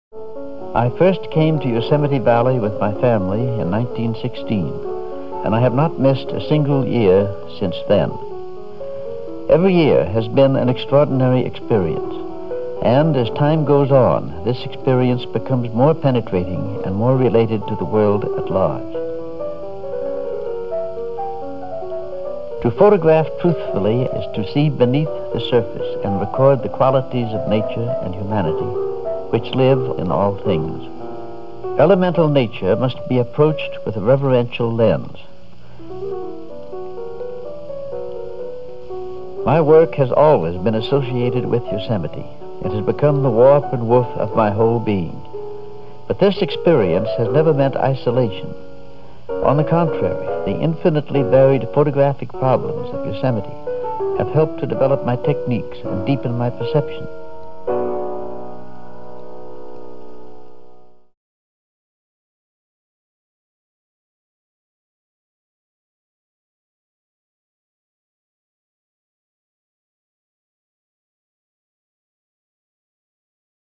I first came to Yosemite Valley with my family in 1916, and I have not missed a single year since then. Every year has been an extraordinary experience, and as time goes on, this experience becomes more penetrating and more related to the world at large. To photograph truthfully is to see beneath the surface and record the qualities of nature and humanity which live in all things. Elemental nature must be approached with a reverential lens. My work has always been associated with Yosemite. It has become the warp and woof of my whole being. But this experience has never meant isolation. On the contrary, the infinitely varied photographic problems of Yosemite have helped to develop my techniques and deepen my perception.